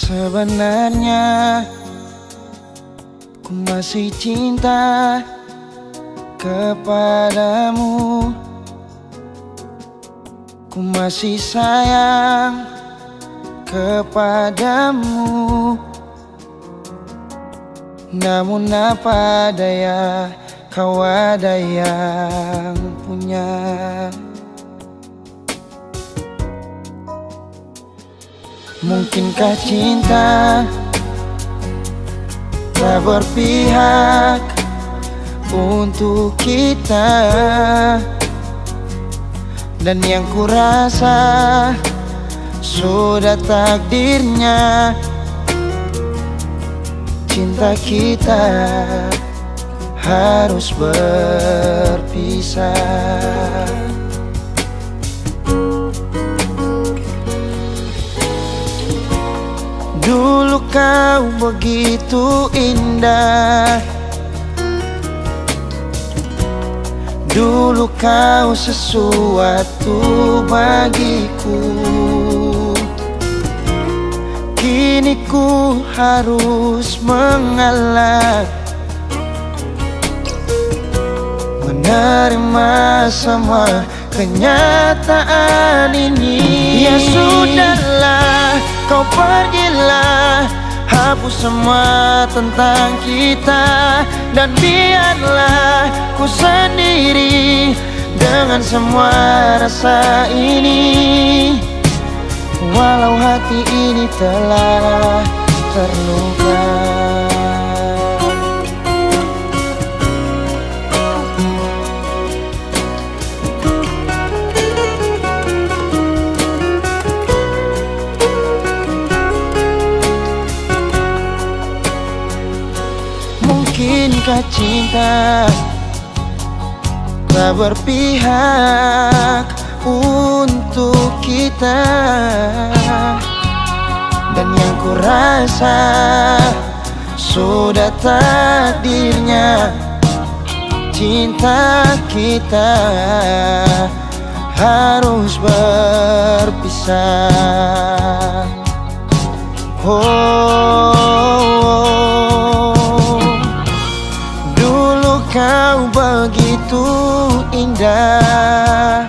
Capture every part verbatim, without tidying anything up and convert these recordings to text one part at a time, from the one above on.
Sebenarnya ku masih cinta kepadamu, ku masih sayang kepadamu. Namun apa daya, kau ada yang punya. Mungkinkah cinta tak berpihak untuk kita, dan yang kurasa sudah takdirnya cinta kita harus berpisah. Dulu kau begitu indah, dulu kau sesuatu bagiku. Kini ku harus mengalah, menerima semua kenyataan ini. Ya sudahlah, kau pergilah, hapus semua tentang kita, dan biarlah ku sendiri dengan semua rasa ini. Walau hati ini telah terluka. Mungkinkah cinta tak berpihak untuk kita, dan yang kurasa sudah takdirnya cinta kita harus berpisah. Oh, dulu kau begitu indah,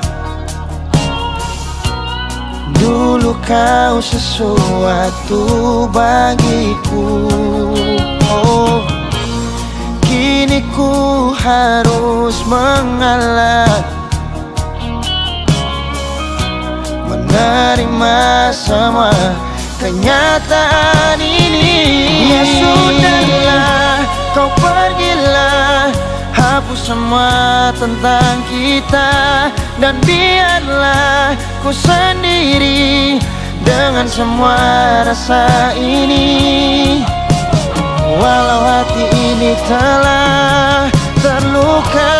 dulu kau sesuatu bagiku. Oh, kini ku harus mengalah, menerima semua kenyataan ini. Ya sudahlah, kau pergilah, hapus semua tentang kita, dan biarlah ku sendiri dengan semua rasa ini. Walau hati ini telah terluka.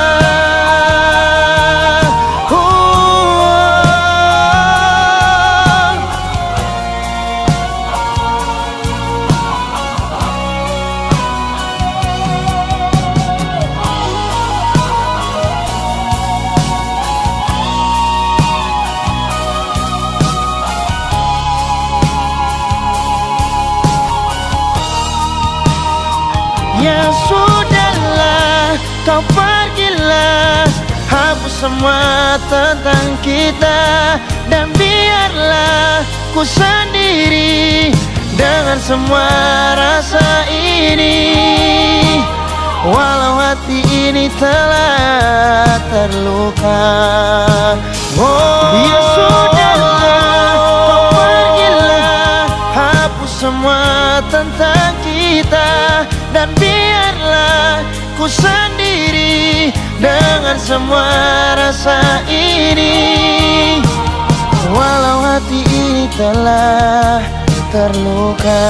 Ya sudahlah, kau pergilah, hapus semua tentang kita, dan biarlah ku sendiri dengan semua rasa ini. Walau hati ini telah terluka. Oh, ya sudahlah, kau pergilah, hapus semua tentang kita, dan biarlah ku sendiri dengan semua rasa ini. Walau hati ini telah terluka,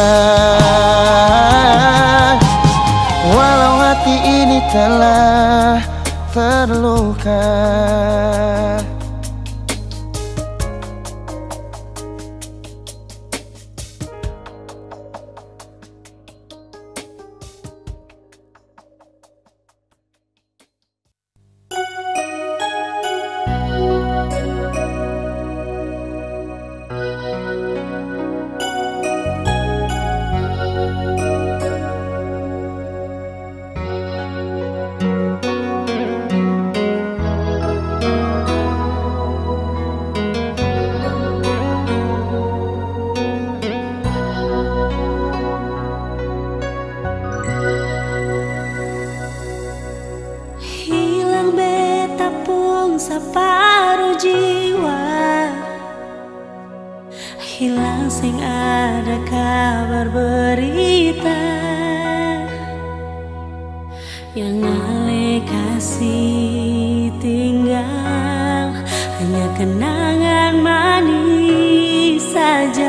walau hati ini telah terluka. hilang sing ada kabar berita yang ale kasih tinggal hanya kenangan manis saja.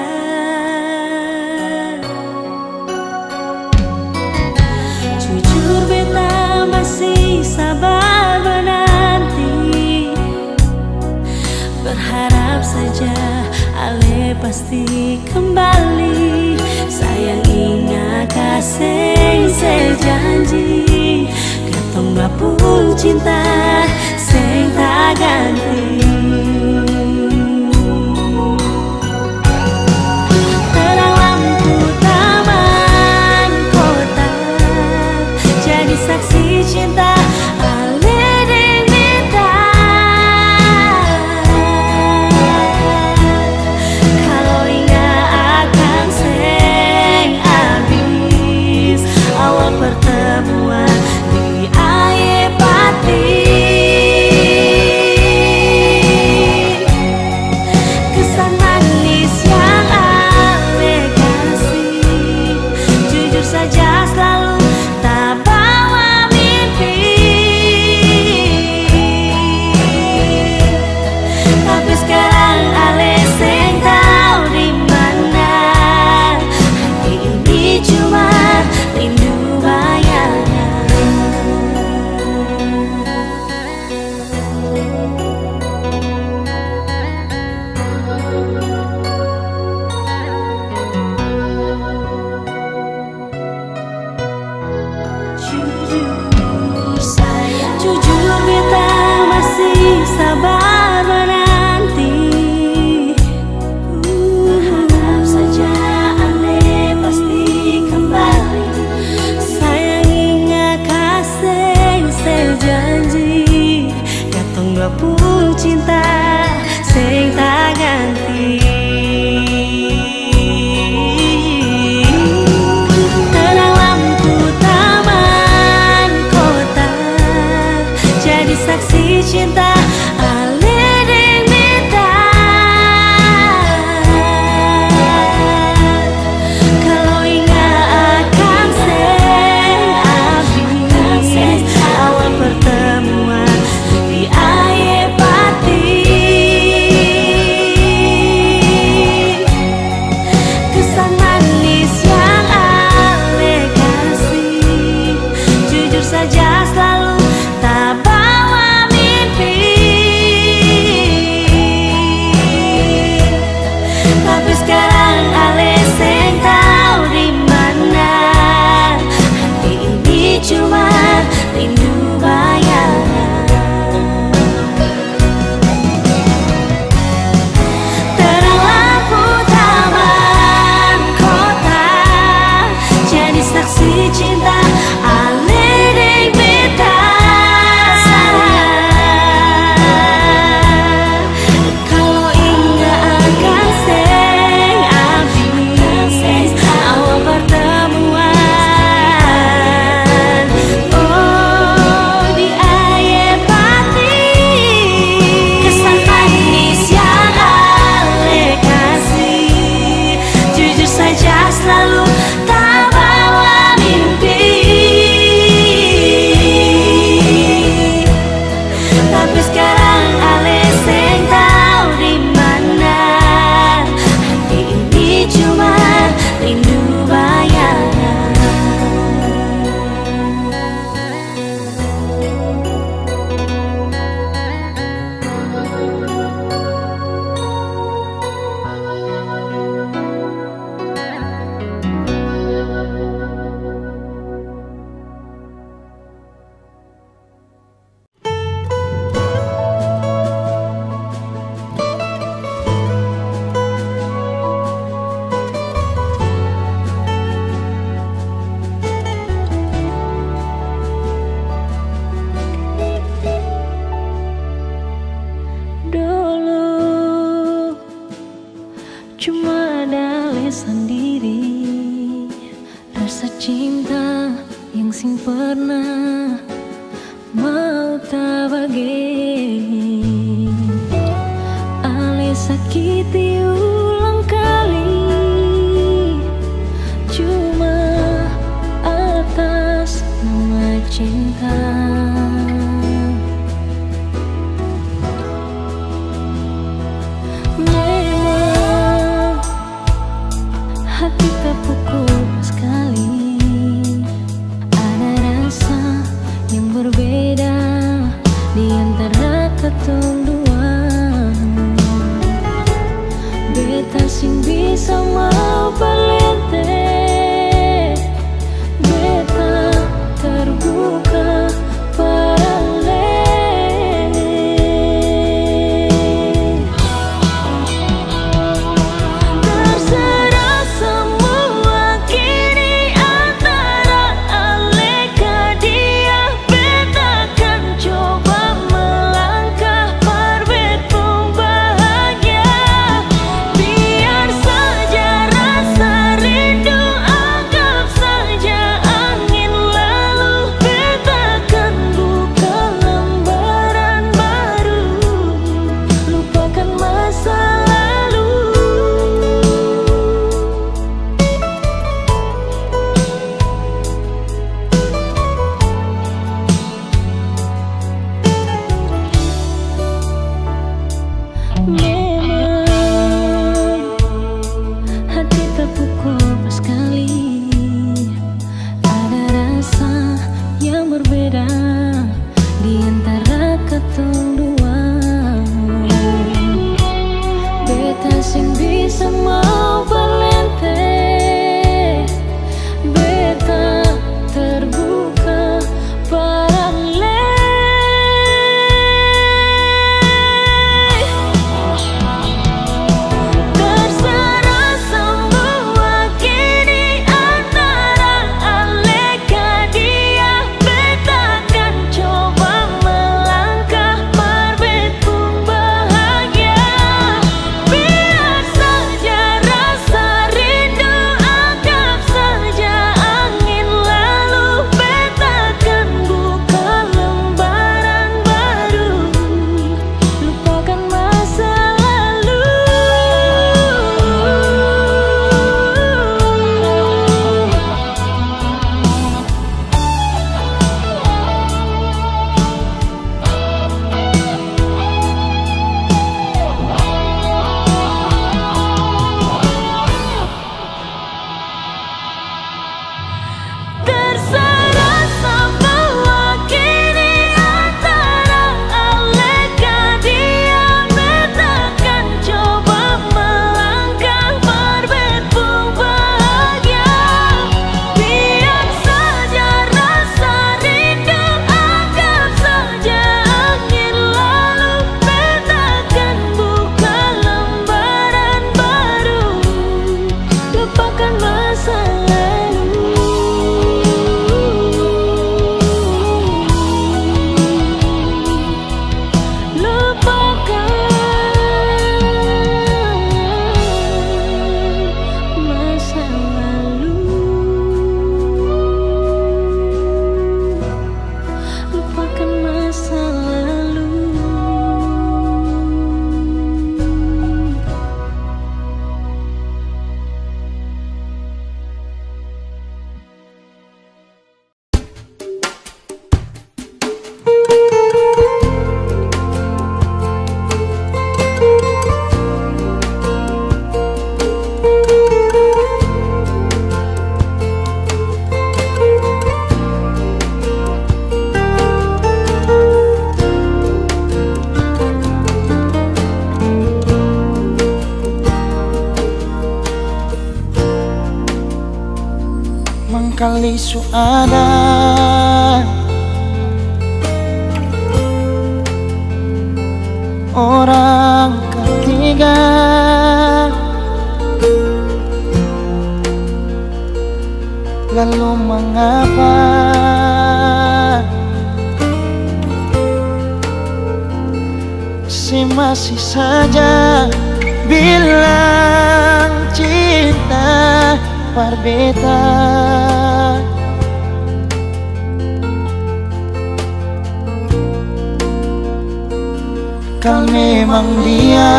Jujur beta masih sabar menanti, berharap saja ale pasti kembali. Sayang ingat kasih sejanji, katong bapul cinta sing tak ganti. Terang lampu taman kota jadi saksi cinta ale deng beta. Kalau ingat akan sing habis awal pertemuan di air pati. Kesan manis yang ale kasih, jujur saja selalu tak bawa mimpi. Tapi sekarang ale sing tahu di mana hati ini cuma rindu bayangan. Jujur sayang, jujur beta masih sabar menanti. Harap saja ale pasti kembali. Sayang ingat kasih sejanji, katong bapul cinta sing tak ganti. Terang lampu taman kota jadi saksi cinta ale deng beta. Kalau ingat akan sing habis awal pertemuan di air pati. Kesan manis yang ale kasih, jujur saja selalu tak bawa mimpi. Tapi sekarang ale sing tahu di mana hati ini cuma rindu bayangan. Terang lampu taman kota jadi saksi cinta ale deng beta. Kalau ingat akan sing habis awal pertemuan, oh di air pati. Kesan manis yang ale kasih, jujur saja selalu tak bawa mimpi. Tapi sekarang ale sing tahu di mana hati ini cuma rindu bayangan. Dulu cuma ada ale sendiri, rasa cinta yang sing pernah mau tak bagi. Ale sakiti ulang kali kali su ada orang ketiga, lalu mengapa si masih saja bilang cinta berbeda? Kalau memang dia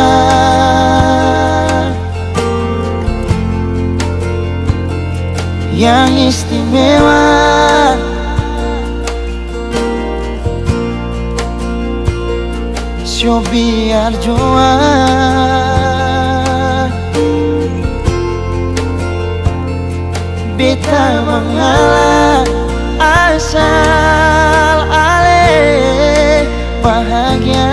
yang istimewa, so biar jua beta mengalah, asal ale bahagia.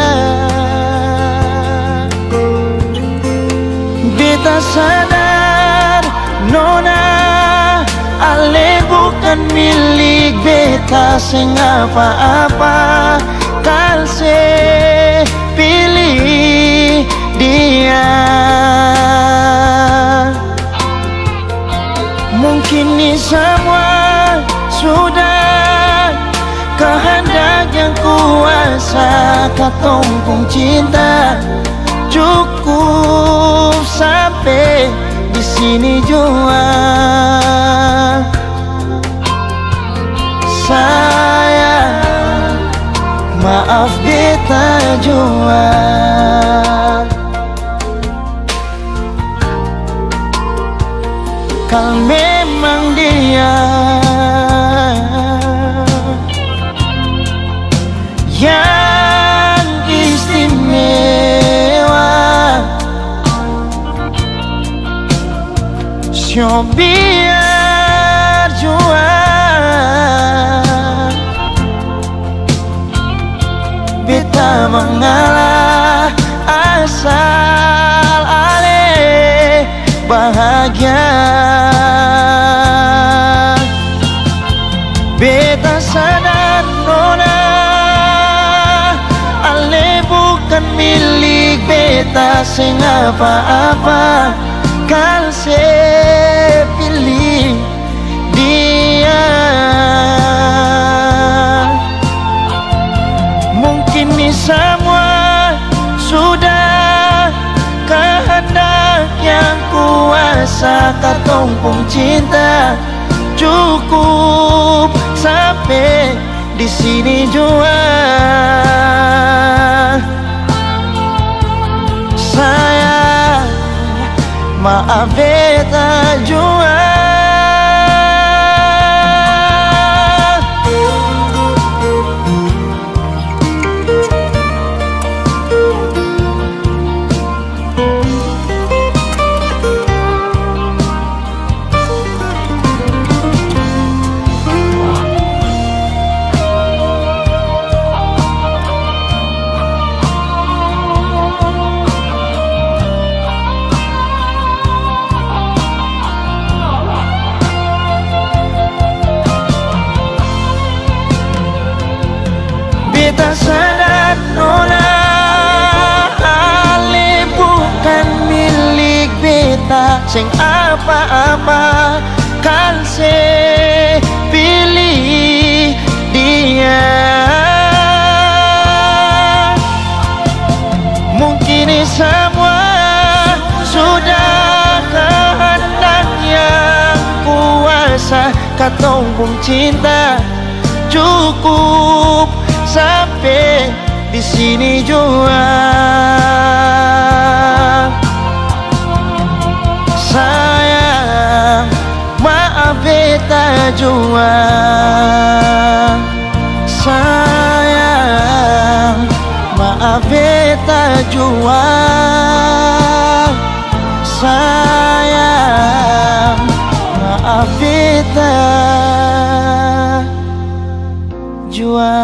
Beta sadar nona ale bukan milik beta sing apa-apa, kal se pilih dia. Mungkin ini semua sudah kehendak yang kuasa, katompong cinta cukup sampai di sini jua. Sayang, maaf beta jua. Kalau memang dia yang istimewa, so biar jua beta mengalah, asal ale bahagia. Beta sadar nona ale bukan milik beta sing apa-apa, kal se pilih dia. Mungkin ini semua sudah kehendak yang kuasa, katompong cinta cukup sampai di sini jua. Sayang, maaf beta jua. Beta sadar nona ale bukan milik beta sing apa-apa, kan se pilih dia. Mungkin ini semua sudah kehendak yang kuasa, katompong cinta cukup sampai di sini jua. Sayang, maaf beta jua. Sayang, maaf beta jua. Sayang, maaf beta jua.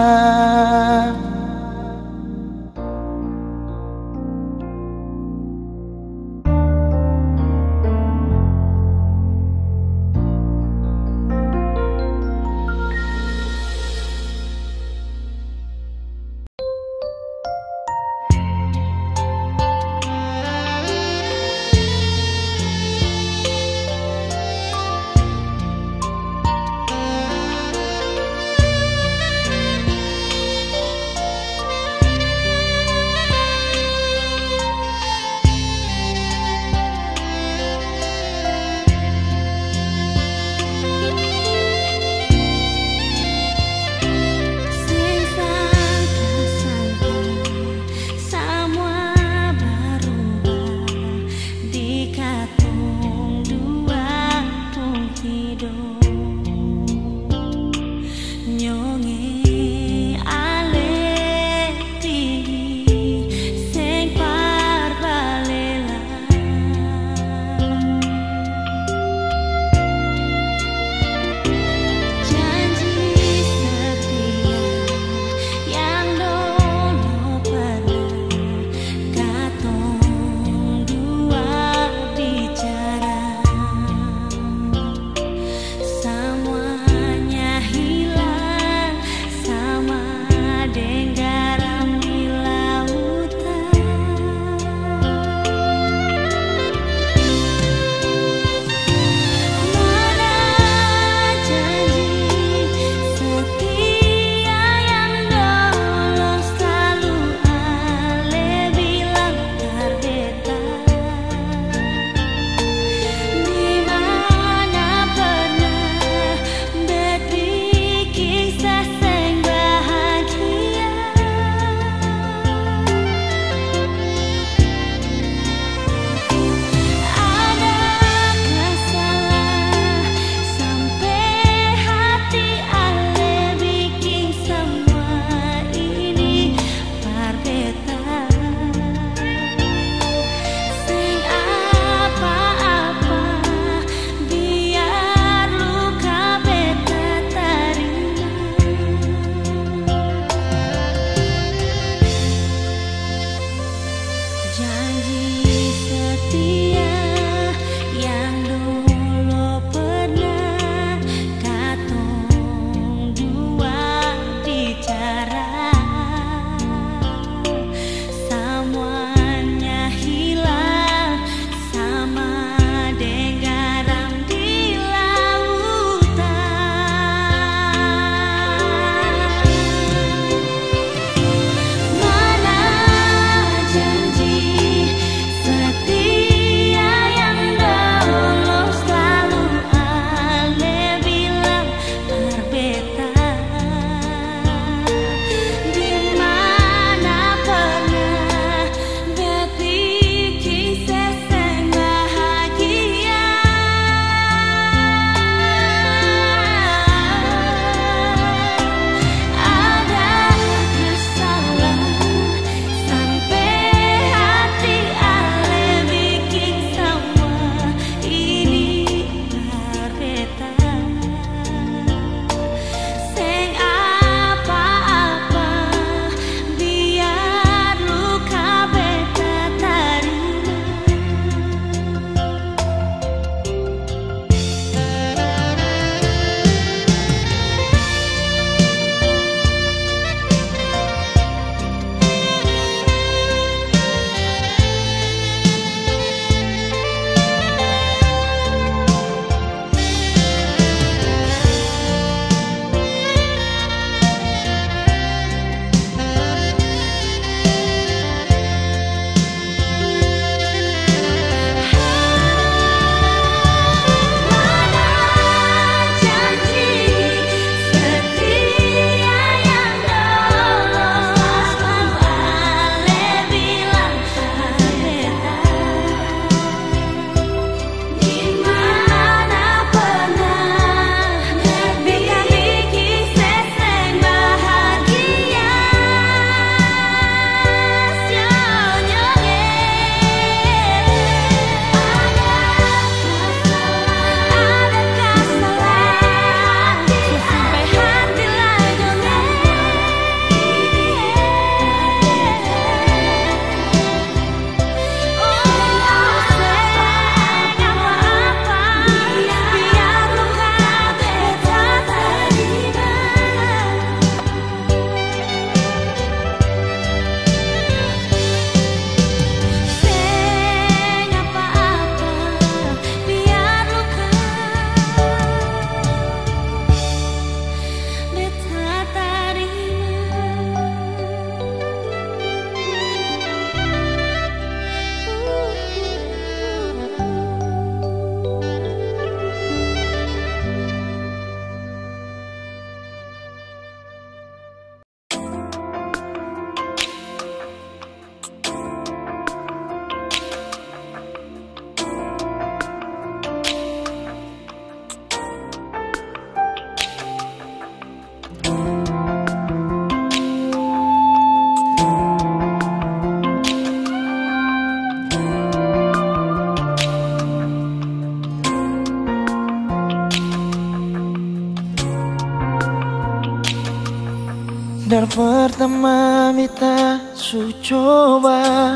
Biar pertama kita su coba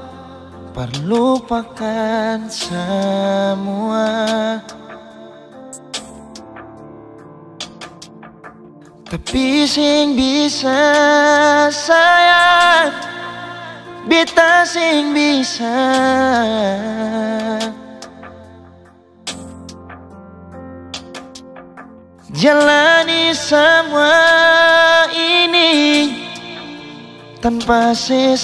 perlupakan semua, tapi sing bisa sayang, beta sing bisa jalani semua ini tanpa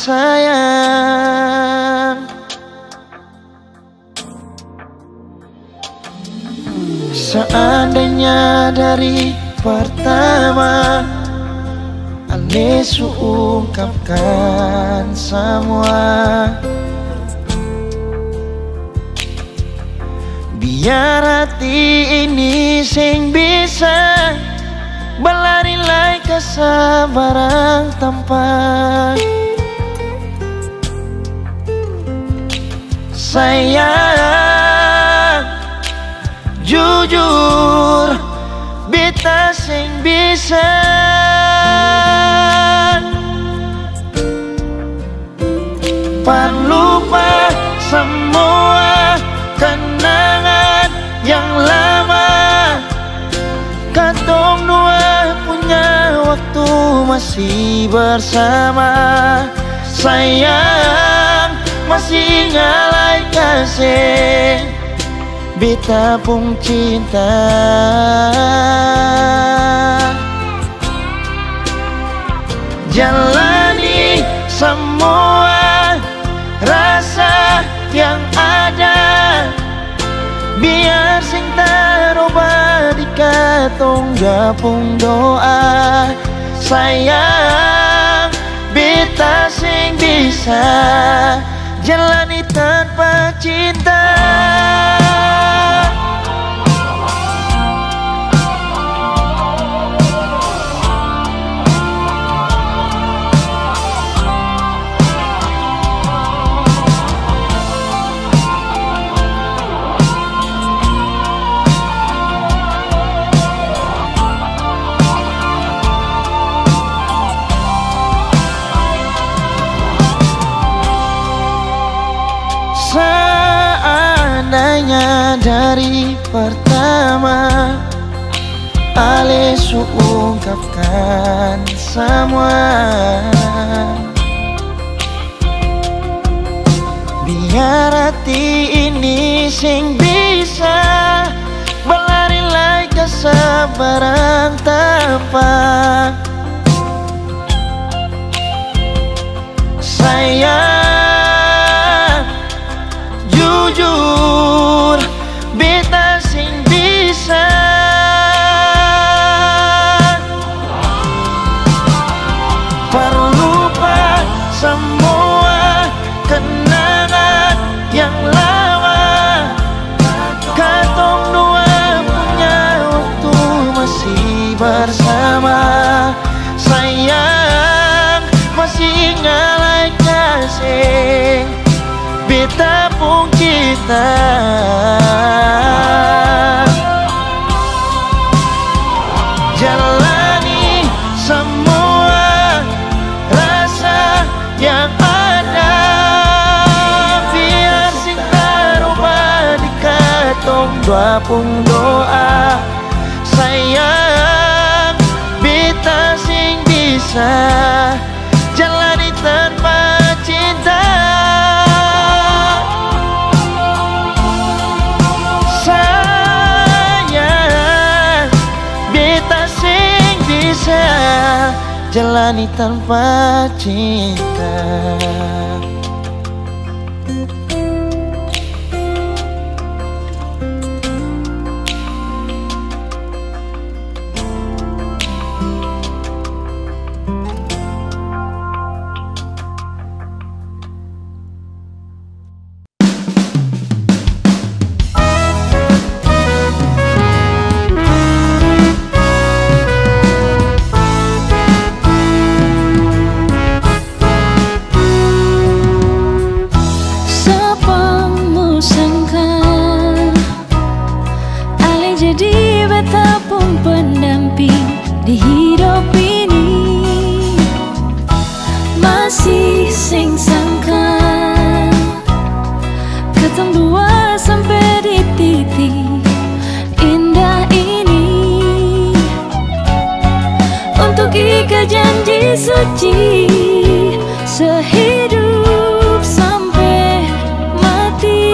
sesayang. Seandainya dari pertama Ale su ungkapkan semua, biar hati ini sing bisa berlari lai kesabaran tanpa sayang. Jujur beta sing bisa lupa semua kenangan yang lama. Katong dua punya waktu masih bersama. Sayang masih ngalai kasih beta pun cinta. Jalani semua rasa yang ada, biar sing taroba di katong gapung doa. Sayang beta sing bisa jalani tanpa cinta. Seandainya dari pertama Ale su ungkapkan semua, biar hati ini sing bisa berlari lai kesabaran tanpa sayang. Jujur beta sing bisa perlupa semua kenangan yang lama. Katong dua punya waktu masih bersama. Sayang masih ngalai kasih beta pun cinta. Jalani semua rasa yang ada, biar sing taroba di katong dua pun doa. Sayang beta sing bisa jalani tanpa cinta. Jalani tanpa cinta. Katong dua sampai di titik indah ini, untuk ikat janji suci sehidup sampai mati.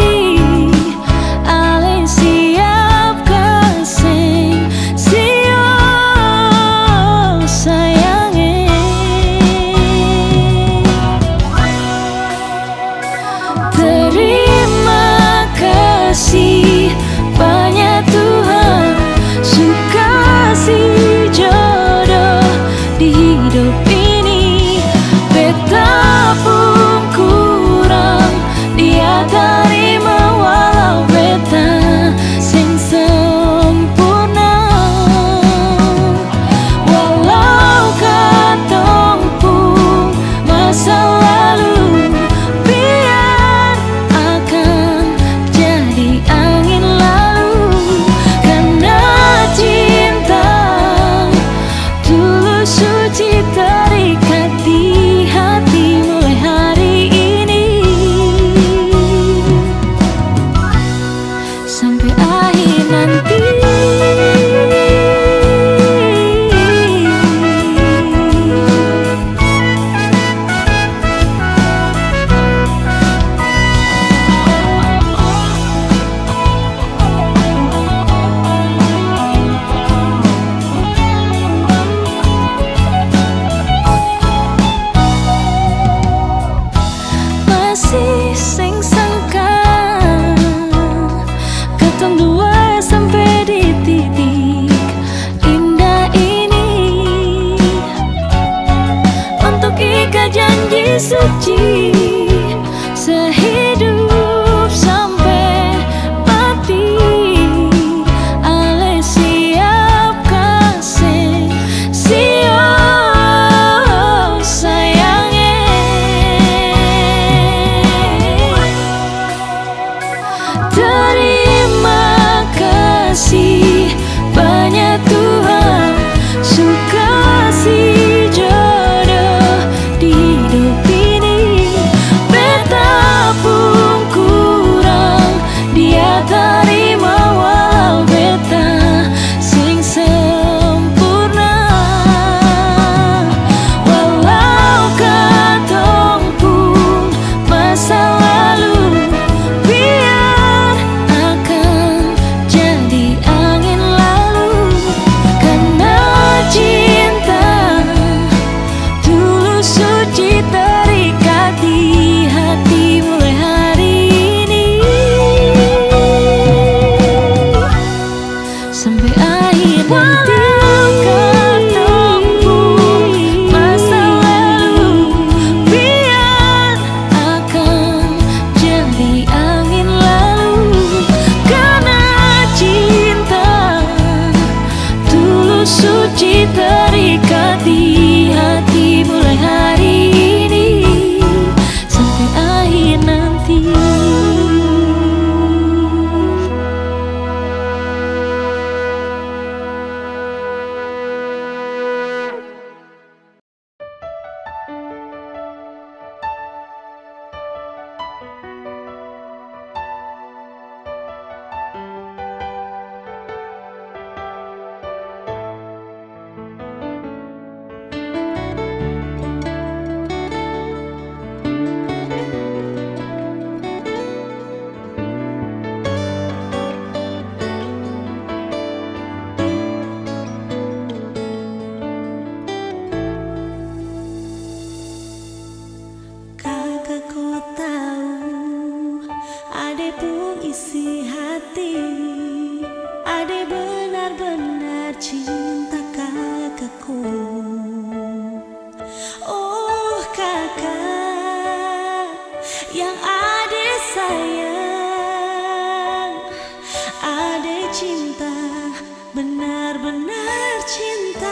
Ale siap kasih sio sayangnya. Terima kasih banyak Tuhan, suka kasih jodoh di hidup ini. Betapun kurang dia terima, walau beta sing sempurna. Walau katong pun masa lalu biar akan jadi angin lalu. Karena cinta tulus suci terikat di hati mulai hari ini sampai akhir nanti. Masih sing sangka katong dua sampai di titik indah ini, untuk ikat janji suci sehidup sampai mati. Ale siap kasih sio sayangnya. Terima kasih banyak Tuhan, suka kasih jodoh di hidup ini. Betapun kurang dia terima, walau beta sing sempurna. Walau katong pun masa lalu biar akan jadi angin lalu. Karena cinta tulus suci terikat di hati mulai hari ini sampai akhir nanti. Walau katong pun masa lalu biar akan jadi angin lalu. Karena cinta tulus suci terikat di hati mulai hari ini sampai akhir nanti. Kakak kau tahu, ade pun isi hati, ade benar-benar cinta kakakku. Oh kakak yang ade sayang, ade cinta, benar-benar cinta.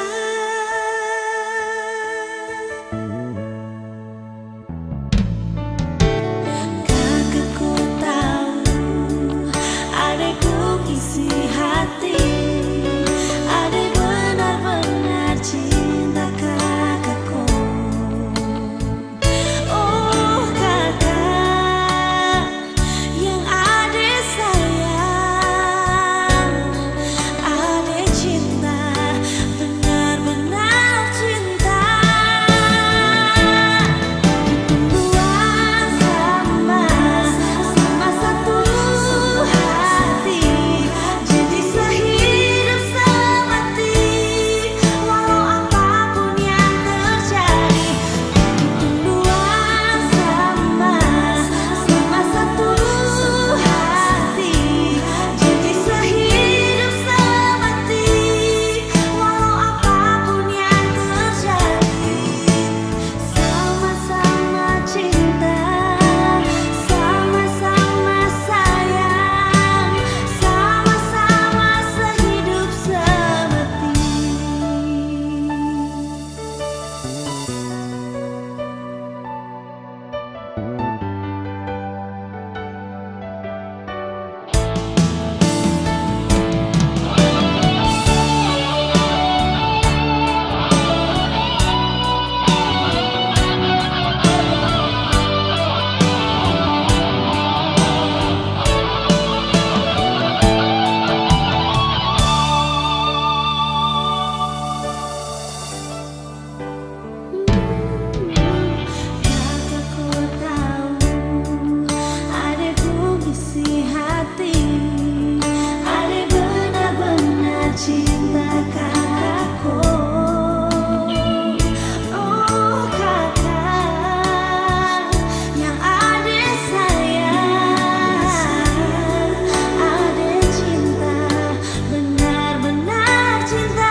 Yang hati. Ade benar-benar cinta kakakku. Oh kakak yang ade sayang, ade cinta, benar-benar cinta.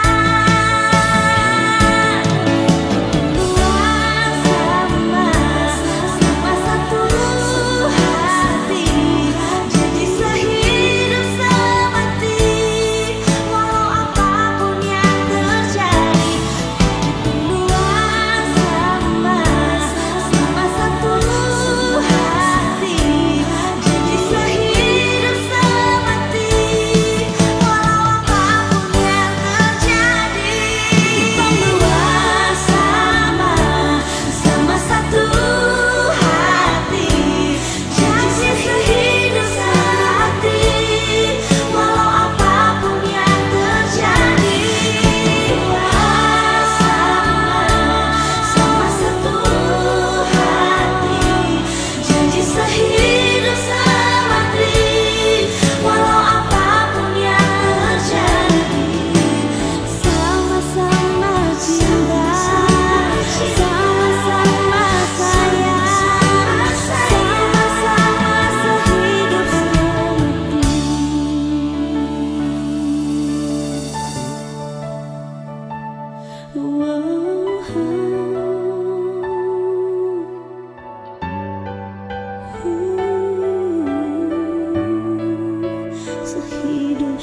Sehidup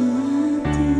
semati.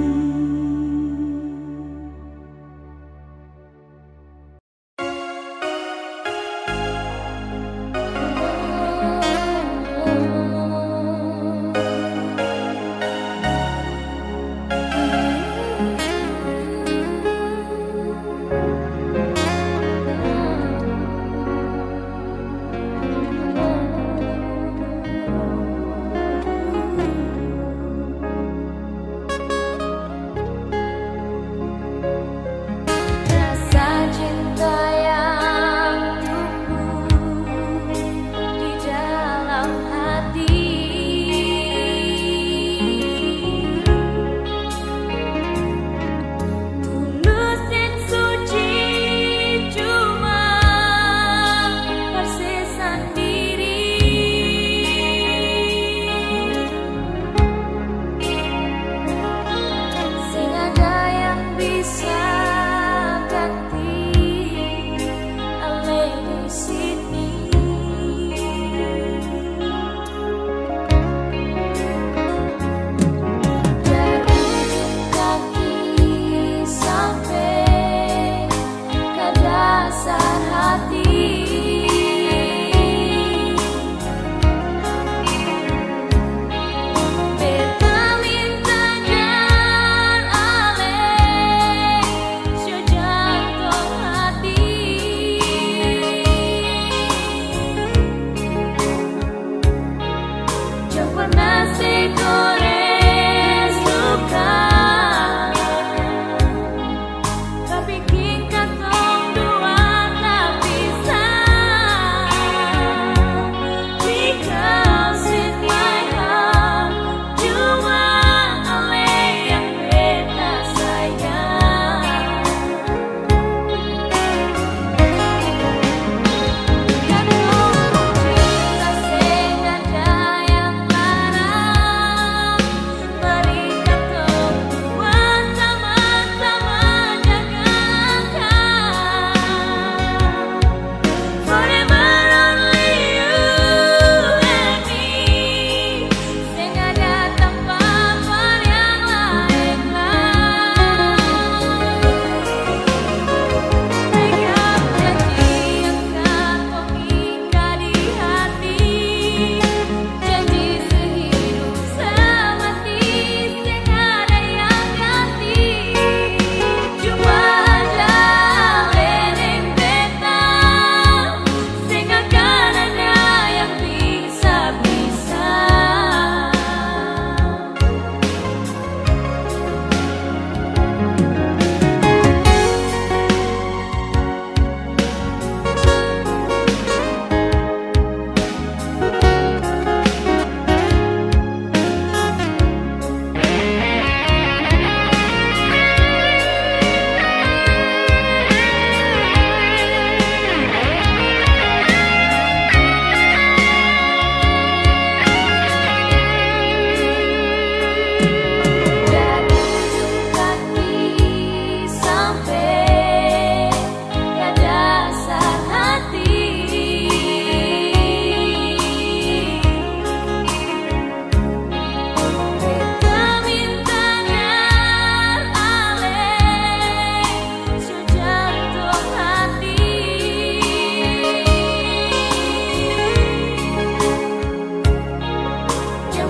Cinta sengaja yang lara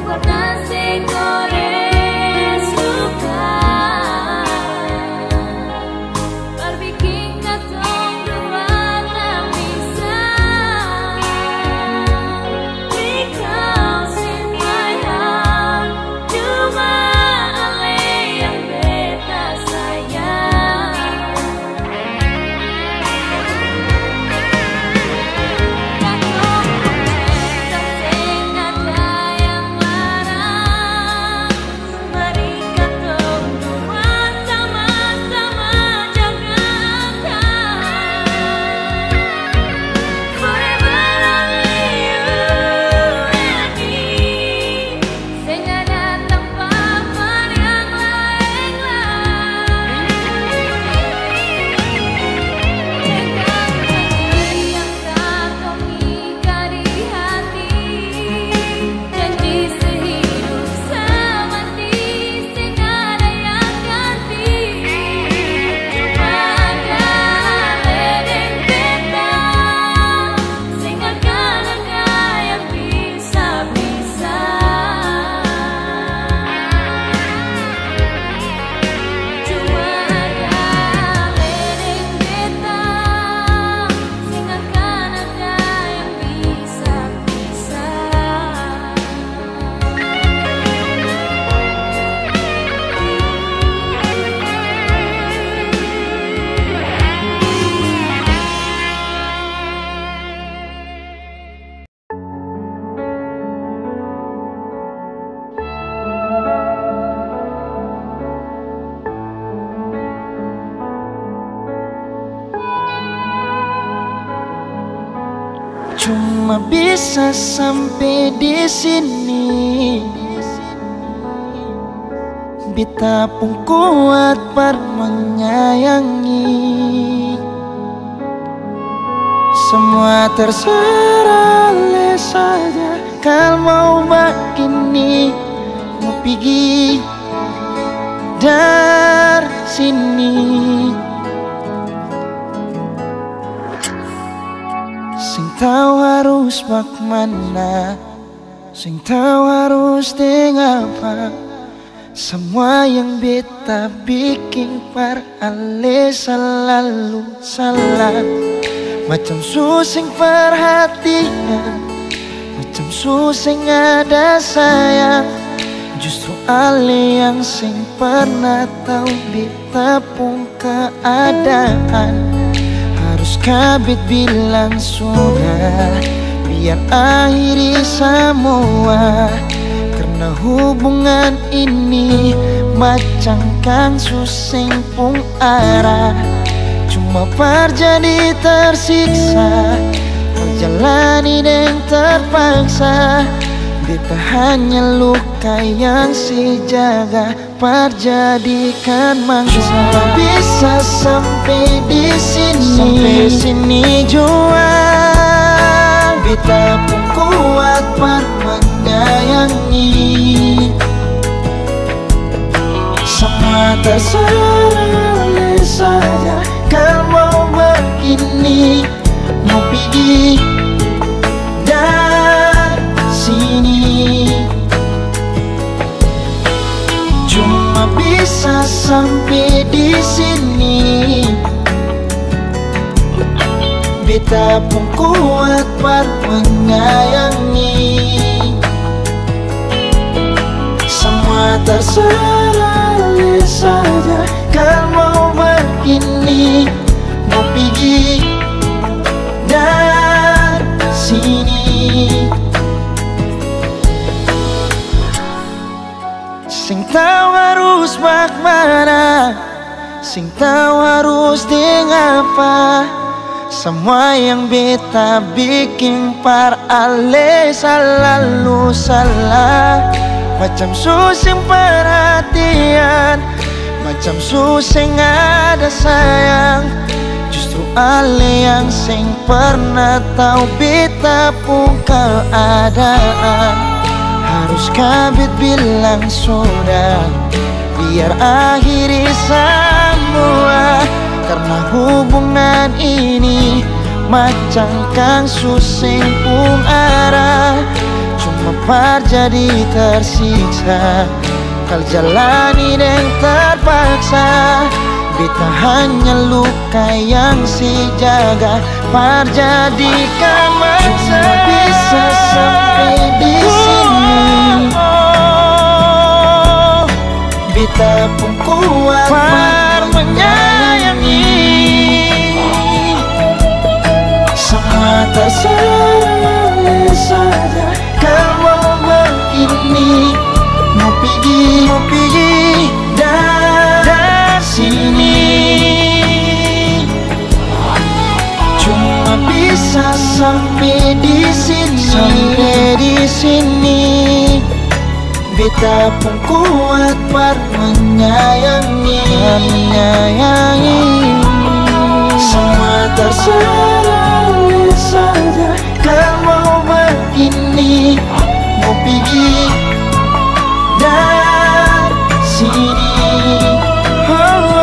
Cuma bisa sampai di sini, beta pun kuat par menyayangi. Semua terserah le saja, kalau mau begini mau pergi dari sini. Sing tahu harus bagaimana, sing tahu harus dengan apa. Semua yang beta bikin par ale selalu salah. Macam susing perhatian, macam susing ada sayang. Justru ale yang sing pernah tahu beta pun keadaan. Harus kabit bilang sudah, biar akhiri semua. Karena hubungan ini macam kang susing pun arah. Cuma terjadi tersiksa, perjalani dan terpaksa. Beta hanya luka yang si jaga, perjadikan mangsa. Cuma bisa sampai di sini, sampai sini jua. Beta pun kuat per menyayangi. Semua terserah saja, kalau mau begini mau pergi dari sini. Cuma bisa sampai di sini, beta pun kuat per menyayangi. Semua terserah saja, kalau mau begini mau pergi dari sini. Sing tahu harus bagaimana, sing tahu harus dengan apa. Semua yang beta bikin par ale selalu salah. Macam susing perhatian, macam susing ada sayang. Justru ale yang sing pernah tahu beta pun keadaan. Harus kabit bilang sudah, biar akhiri semua. Karena hubungan ini macam kang susing pun arah. cuma parjadi tersiksa kal jalani yang terpaksa. Beta hanya luka yang si jaga parjadi kamaksa. Bisa sampai di sini beta pun kuat par menyayangi. Semua terserah saja kalau begini. Mau pergi, mau pergi dari sini. Cuma bisa sampai di sini, sampai di sini. Beta pun kuat par menyayangi, menyayangi. Semua terserah saja kalau begini. Mau pergi dari sini. Oh, oh.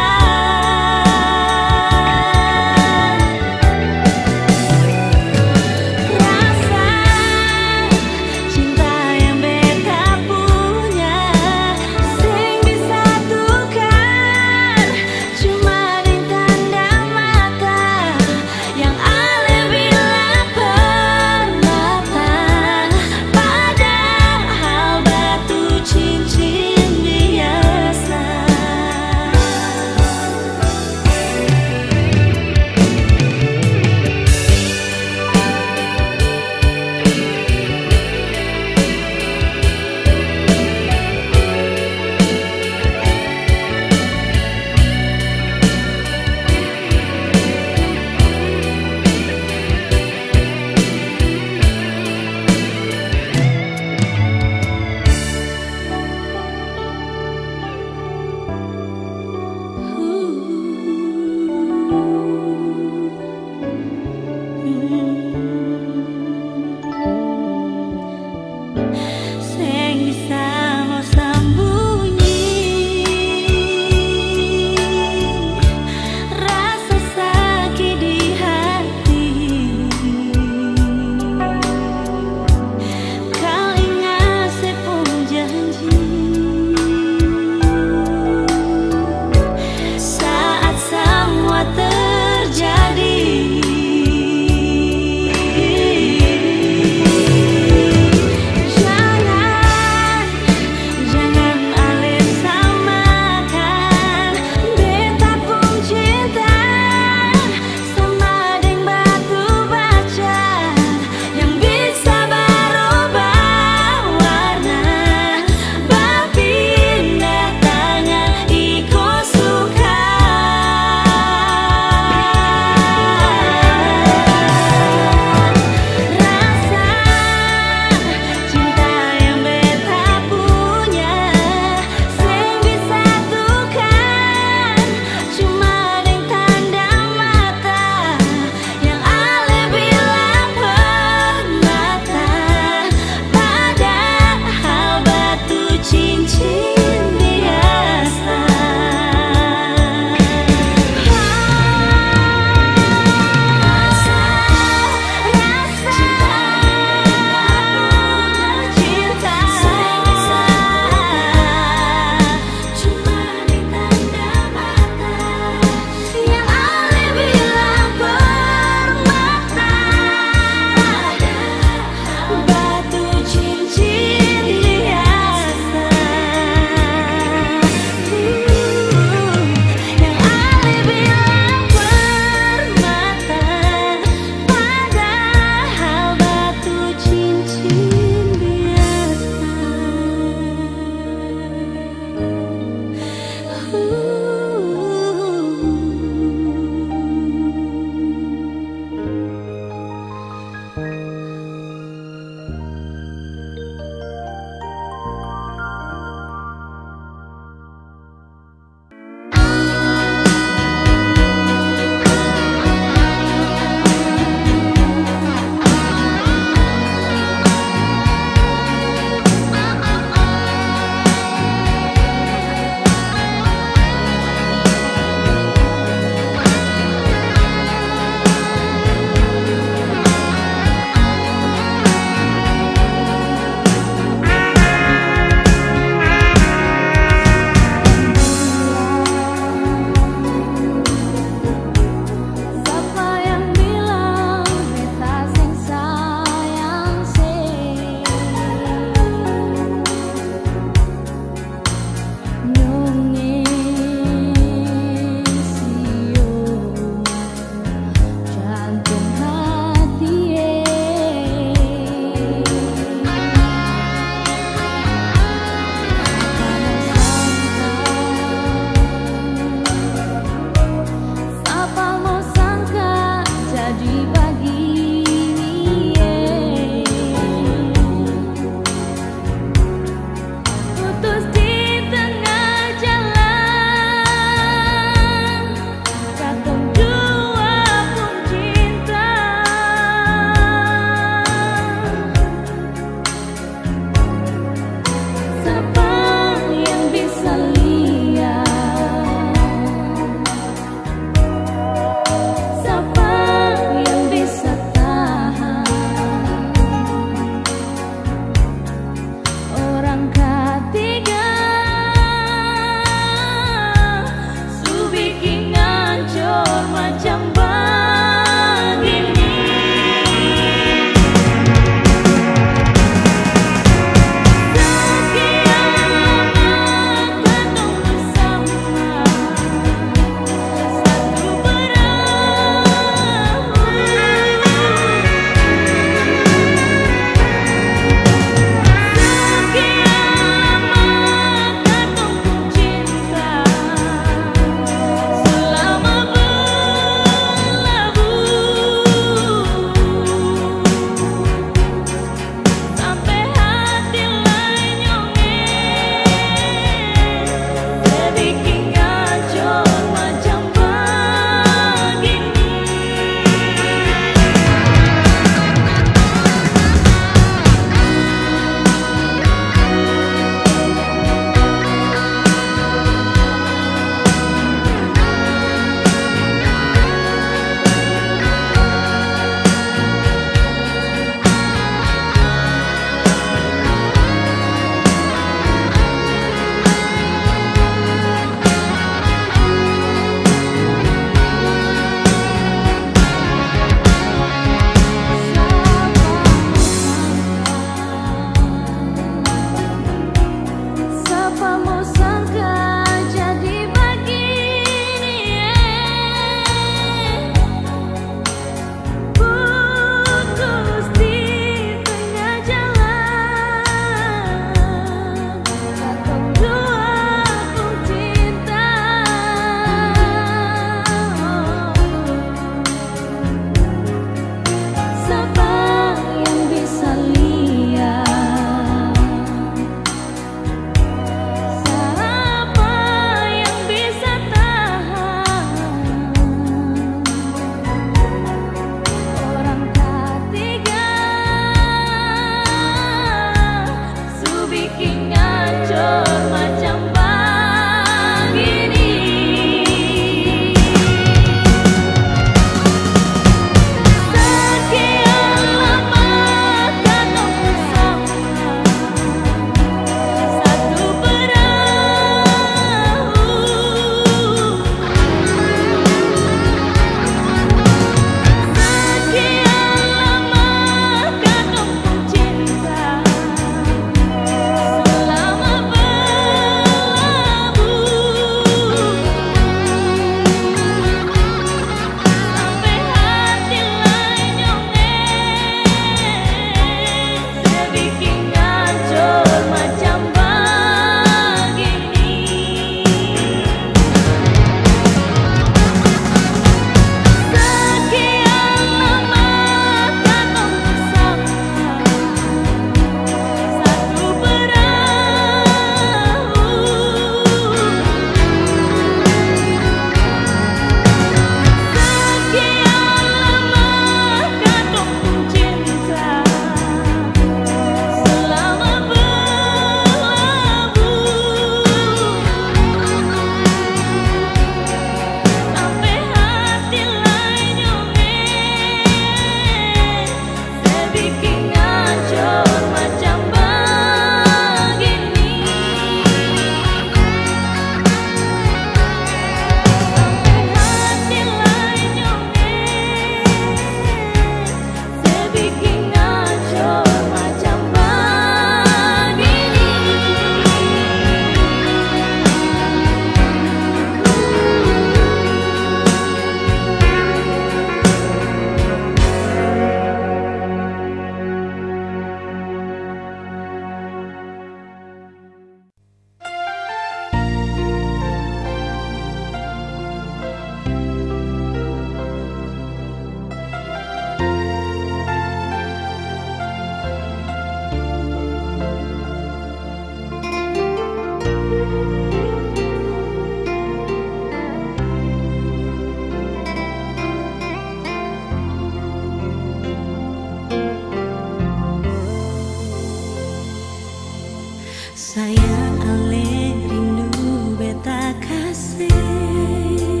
Sayang ale rindu beta kasih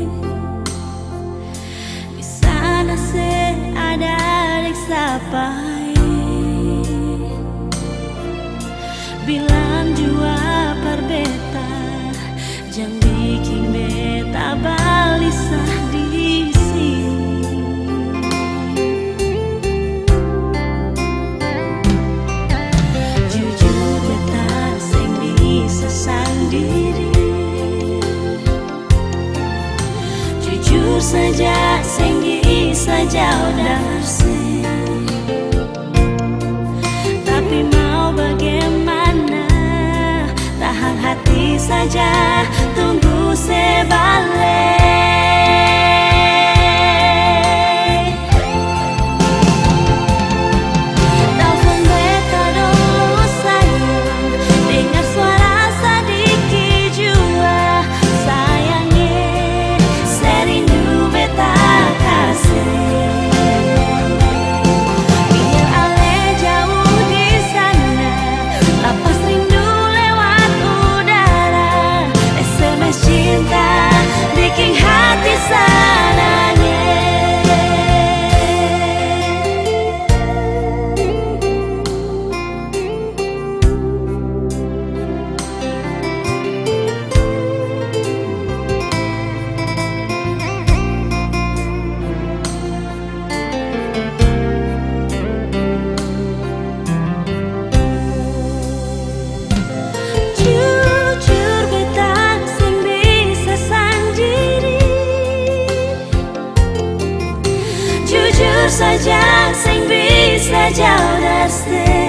di sana se ada dek sapai bilang jua par beta jang bikin beta balisah di sini. Jujur beta sing bisa sendiri, jujur saja sing bisa jauh dari sini. Tapi mau bagaimana, tahan hati saja, tunggu sebalik. Telepon beta dulu sayang, dengar suara sedikit jua sayangnya, serindu beta kasih. Biar ale jauh di sana, lapas rindu lewat udara, S M S cinta bikin hati sananya. Jujur beta sing bisa sendiri, jujur saja sing bisa jauh dari sini.